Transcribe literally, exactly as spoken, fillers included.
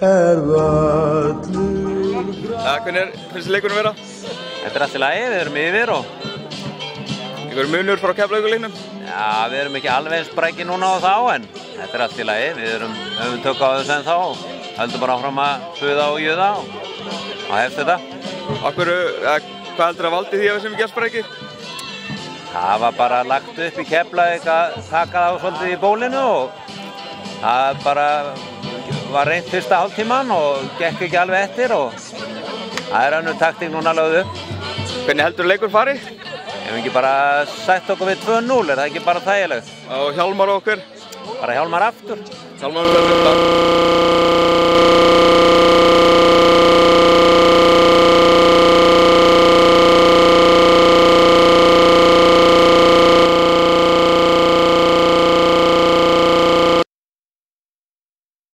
er völlur. Ja, hvernig finnst þið leikurinn vera? Þetta er allt í lagi, við erum yfir og... Einhver munur frá Keflavíkurleiknum? Já, við erum ekki alveg eins sprækir núna á þá, en þetta er allt í lagi. Við erum, höfum tök á þessu en þá og höldum bara áfram að buða og juða og, og hefst þetta. Akkur, ja, hvað heldur að valdi því að við sem ekki að sprækir? Það var bara lagt upp í Keflavík að taka það svolítið í bólinu og það bara var reynt fyrsta hálftíman og gekk ekki alveg eftir og það er önnur taktík núna lögð upp. Hvernig heldur leikur fari? Ef ekki bara sætt okkur við tvö núll, er það ekki bara þægilegt? Og Hjálmar og okkur? Bara Hjálmar aftur. Hjálmar og okkur.